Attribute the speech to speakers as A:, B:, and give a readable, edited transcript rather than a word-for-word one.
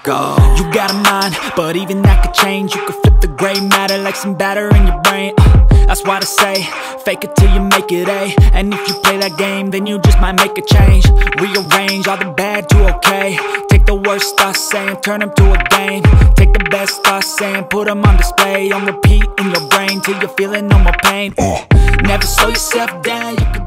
A: go. You got a mind, but even that could change. You could flip the gray matter like some batter in your brain. That's why they say, fake it till you make it A. And if you play that game, then you just might make a change. Rearrange all the bad to okay. Take the worst thoughts saying, turn them to a game. Take the best thoughts saying, put them on display. On repeat in your brain till you're feeling no more pain. Never slow yourself down, you could